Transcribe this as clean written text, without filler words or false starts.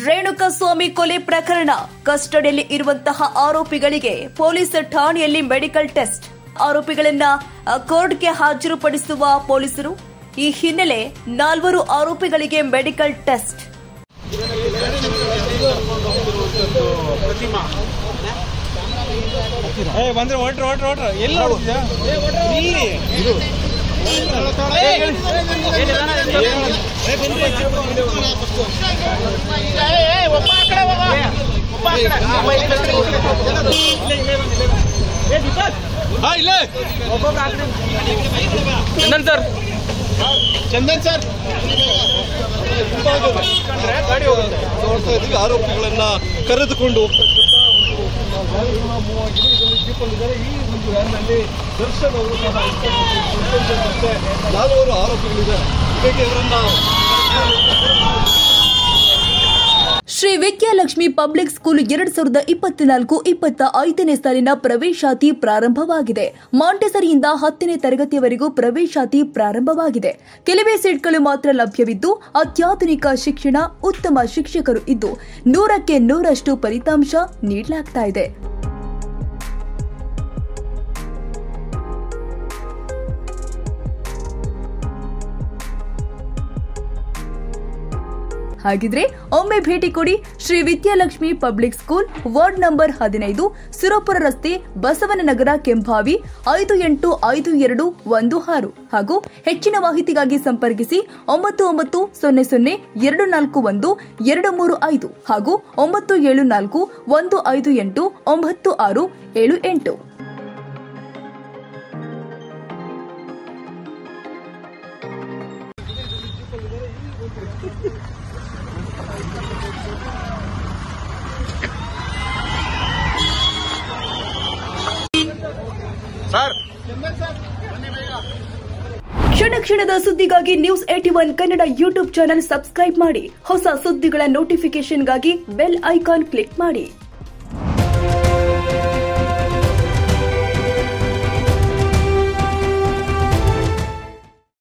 ರೇಣುಕಾಸ್ವಾಮಿ ಕೊಲೆ ಪ್ರಕರಣ ಕಸ್ಟಡಿಯಲ್ಲಿ ಇರುವಂತಹ ಆರೋಪಿಗಳಿಗೆ ಪೊಲೀಸ್ ಠಾಣೆಯಲ್ಲಿ ಮೆಡಿಕಲ್ ಟೆಸ್ಟ್. ಆರೋಪಿಗಳನ್ನ ಕೋರ್ಟ್ಗೆ ಹಾಜರುಪಡಿಸುವ ಪೊಲೀಸರು. ಈ ಹಿನ್ನೆಲೆ 4 ಆರೋಪಿಗಳಿಗೆ ಮೆಡಿಕಲ್ ಟೆಸ್ಟ್. ಚಂದನ್ ಸರ್ ಆರೋಪಿಗಳನ್ನ ಕರೆದುಕೊಂಡು ದರ್ಶನ್ ಅವರು ಸಹ 4 ಆರೋಪಿಗಳಿದೆ. ಶ್ರೀ ವಿದ್ಯಾಲಕ್ಷ್ಮಿ ಪಬ್ಲಿಕ್ ಸ್ಕೂಲ್ 2024-25ನೇ ಸಾಲಿನ ಪ್ರವೇಶಾತಿ ಪ್ರಾರಂಭವಾಗಿದೆ. ಮಾಂಟೆಸರಿಯಿಂದ 10ನೇ ತರಗತಿಯವರೆಗೂ ಪ್ರವೇಶಾತಿ ಪ್ರಾರಂಭವಾಗಿದೆ. ಕೆಲವೇ ಸೀಟ್ಗಳು ಮಾತ್ರ ಲಭ್ಯವಿದ್ದು ಅತ್ಯಾಧುನಿಕ ಶಿಕ್ಷಣ, ಉತ್ತಮ ಶಿಕ್ಷಕರು ಇದ್ದು 100ಕ್ಕೆ 100ರಷ್ಟು ಫಲಿತಾಂಶ ನೀಡಲಾಗ್ತಾ ಇದೆ. ಹಾಗಿದ್ರೆ ಒಮ್ಮೆ ಭೇಟಿ ಕೊಡಿ Shri Vidyalakshmi public school, ward number 15, Surapura ರಸ್ತೆ, ಬಸವನನಗರ, ಕೆಂಭಾವಿ 585216 ಹಾಗೂ ಹೆಚ್ಚಿನ ಮಾಹಿತಿಗಾಗಿ ಸಂಪರ್ಕಿಸಿ 9900241235 ಹಾಗೂ 9741589678. ಕ್ಷಣ ಕ್ಷಣದ ಸುದ್ದಿಗಾಗಿ News81 Kannada YouTube channel subscribe ಮಾಡಿ. ಹೊಸ ಸುದ್ದಿಗಳ ನೋಟಿಫಿಕೇಶನ್ಗಾಗಿ ಬೆಲ್ ಐಕಾನ್ ಕ್ಲಿಕ್ ಮಾಡಿ.